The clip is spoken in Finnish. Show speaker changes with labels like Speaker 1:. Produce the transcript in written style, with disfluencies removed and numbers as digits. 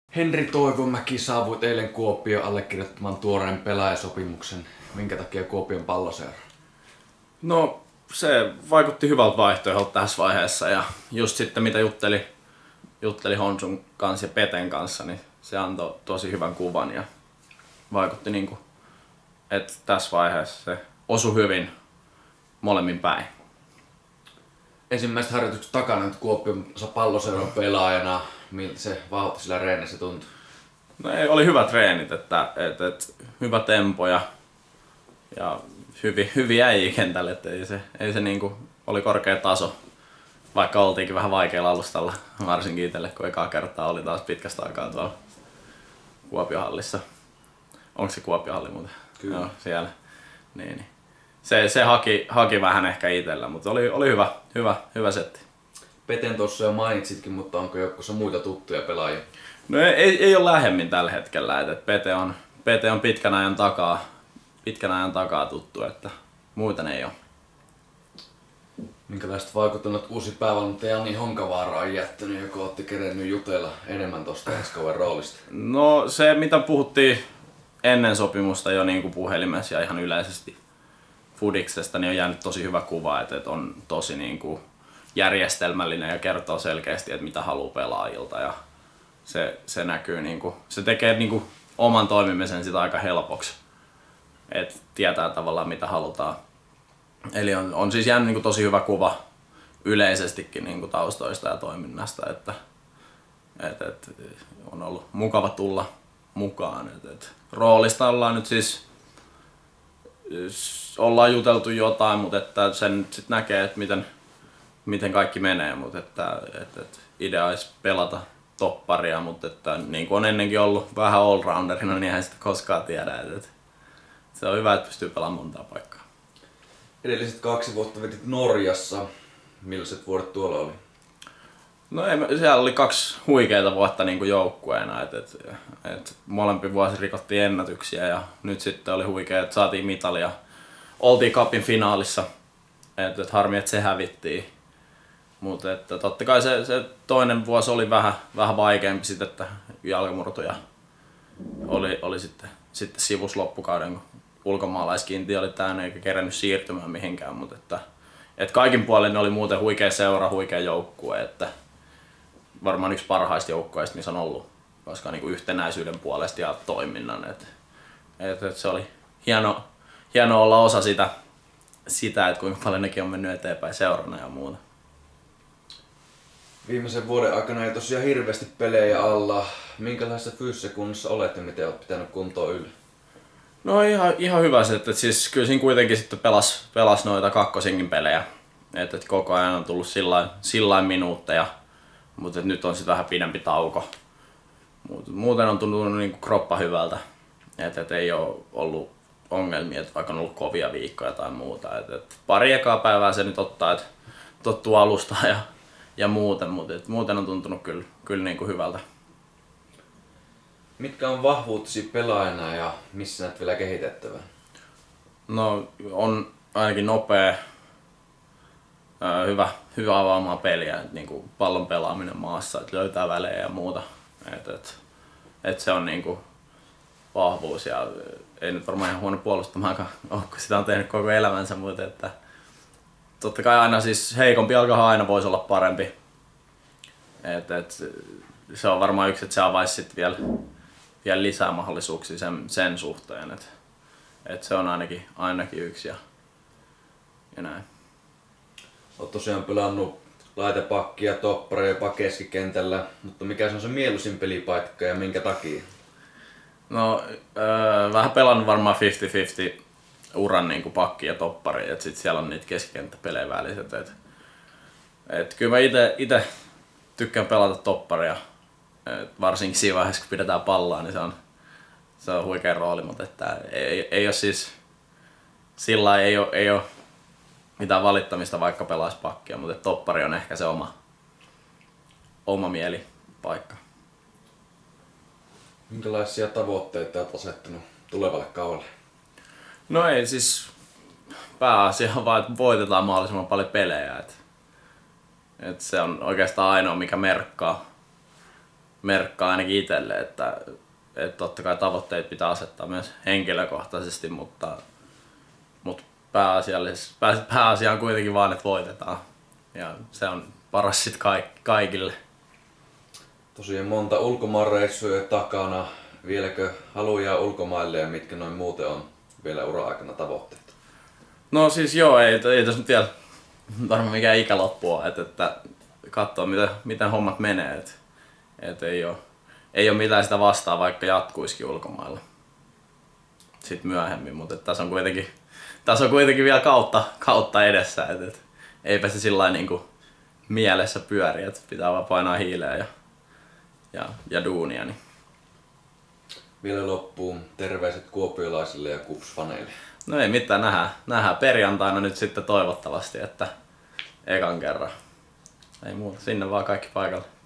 Speaker 1: Henri Toivomäki saavuit eilen Kuopioon allekirjoittamaan tuoreen pelaajasopimuksen. Minkä takia Kuopion Palloseura?
Speaker 2: No se vaikutti hyvältä vaihtoehdolta tässä vaiheessa ja just sitten mitä jutteli Honsun kanssa ja Peten kanssa, niin se antoi tosi hyvän kuvan ja vaikutti niinku, että tässä vaiheessa se osui hyvin molemmin päin.
Speaker 1: Ensimmäiset harjoitukset takana nyt Kuopion Palloseuran pelaajana. Miltä se vauhti sillä reenissä tuntui?
Speaker 2: No oli hyvät treenit, että hyvä tempo ja hyviä äijä kentälle, että ei se niinku, oli korkea taso. Vaikka oltiinkin vähän vaikealla alustalla, varsinkin itselle, kun ekaa kertaa oli taas pitkästä aikaa tuolla Kuopiohallissa. Onko se Kuopiohalli muuten?
Speaker 1: Kyllä.
Speaker 2: Joo, siellä. Niin. Se haki vähän ehkä itsellä, mutta oli hyvä setti.
Speaker 1: Peten tuossa jo mainitsitkin, mutta onko joukkossa muita tuttuja pelaajia?
Speaker 2: No ei ole lähemmin tällä hetkellä, että Pete on pitkän ajan takaa tuttu, että muuten ei ole.
Speaker 1: Minkälaista vaikuttanut uusi päävalmentaja Jani Honkavaara on jättänyt, joka otti kerennyt jutella enemmän tuosta ensi kauden roolista?
Speaker 2: No se mitä puhuttiin ennen sopimusta jo niin kuin puhelimessa ja ihan yleisesti Fudiksesta, niin on jäänyt tosi hyvä kuva, että on tosi niin kuin järjestelmällinen ja kertoo selkeästi, että mitä haluaa pelaajilta ja se näkyy niinku, se tekee niinku oman toimimisen sitä aika helpoksi, että tietää tavallaan mitä halutaan. Eli on siis jäänyt niinku tosi hyvä kuva yleisestikin niinku taustoista ja toiminnasta, että on ollut mukava tulla mukaan. Roolista ollaan nyt siis ollaan juteltu jotain, mutta että sen sit näkee, että miten kaikki menee, mutta että idea olisi pelata topparia, mutta että niin kuin on ennenkin ollut vähän allrounderina, niin eihän sitä koskaan tiedä. Että se on hyvä, että pystyy pelaamaan montaa paikkaa.
Speaker 1: Edelliset 2 vuotta vedit Norjassa. Millaiset vuodet tuolla oli?
Speaker 2: No siellä oli 2 huikeita vuotta niin kuin joukkueena. Et molempi vuosi rikottiin ennätyksiä ja nyt sitten oli huikea, että saatiin mitalia. Oltiin cupin finaalissa. Et harmi, että se hävittiin. Mutta että totta kai se toinen vuosi oli vähän vaikeampi sitten, että jalkamurtuja oli sitten sivus loppukauden, kun ulkomaalaiskiintiö oli täynnä eikä kerennyt siirtymään mihinkään. Mutta että kaikin puolin oli muuten huikea seura, huikea joukkue, että varmaan yksi parhaista joukkueista, missä on ollut, koska niin kuin yhtenäisyyden puolesta ja toiminnan. Et se oli hieno olla osa sitä, että kuinka paljon nekin on mennyt eteenpäin seurana ja muuta.
Speaker 1: Viimeisen vuoden aikana ei tosiaan hirveästi pelejä alla. Minkälaisessa fyysisessä kunnossa olet ja miten olet pitänyt kuntoa yllä?
Speaker 2: No ihan hyvä se, että siis kyllä siinä kuitenkin sitten pelas noita kakkosinkin pelejä. Että koko ajan on tullut sillain minuutteja, mutta nyt on sitten vähän pidempi tauko. Muuten on tuntunut niin kuin kroppa hyvältä, että ei ole ollut ongelmia, että vaikka on ollut kovia viikkoja tai muuta. Et pari ekaa päivää se nyt ottaa, että tottuu alustaa ja muuten, mutta muuten on tuntunut kyllä niin kuin hyvältä.
Speaker 1: Mitkä on vahvuutesi pelaajana ja missä näet vielä kehitettävää?
Speaker 2: No on ainakin nopea, hyvä avaamaan peliä, niin kuin pallon pelaaminen maassa, että löytää välejä ja muuta. Et se on niin kuin vahvuus ja ei nyt varmaan ihan huono puolustamaankaan ole, kun sitä on tehnyt koko elämänsä, mutta että totta kai aina siis heikompi jalkahan aina voisi olla parempi. Se on varmaan yksi, että se avaisi sitten vielä lisää mahdollisuuksia sen suhteen. Se on ainakin yksi ja näin.
Speaker 1: Olet tosiaan pelannut laitapakkia, topparia jopa keskikentällä, mutta mikä se on se mieluisin pelipaikka ja minkä takia?
Speaker 2: No vähän pelannut varmaan 50-50 uran niin kuin pakki ja toppari, että sitten siellä on niitä keskikenttäpelejä väliset. Kyllä mä ite tykkään pelata topparia, varsinkin siinä vaiheessa kun pidetään palloa, niin se on huikea rooli, mutta että ei ole siis sillä ei ole mitään valittamista vaikka pelaisi pakkia, mutta toppari on ehkä se oma mielipaikka.
Speaker 1: Minkälaisia tavoitteita olet asettanut tulevalle kaudelle?
Speaker 2: No ei siis pääasia on vaan, että voitetaan mahdollisimman paljon pelejä. Et se on oikeastaan ainoa mikä merkkaa. merkkaa ainakin itselle, että totta kai tavoitteet pitää asettaa myös henkilökohtaisesti, mutta pääasia on kuitenkin vaan, että voitetaan. Ja se on paras sit kaikille.
Speaker 1: Tosiaan monta ulkomaanreissuja takana. Vieläkö haluja ulkomaille ja mitkä noin muuten on vielä ura-aikana tavoitteet?
Speaker 2: No siis joo, ei tässä nyt vielä varmaan mikään ikäloppu ole, että katsoo miten hommat menee. Et ei ole mitään sitä vastaa, vaikka jatkuisikin ulkomailla sitten myöhemmin, mutta tässä on kuitenkin vielä kautta edessä, et eipä se sillain niinku mielessä pyöri, että pitää vaan painaa hiileä ja duunia. Niin.
Speaker 1: Vielä loppuun terveiset kuopiolaisille ja KuPS-faneille.
Speaker 2: No ei mitään, nähdään perjantaina nyt sitten toivottavasti, että ekan kerran. Ei muuta, sinne vaan kaikki paikalle.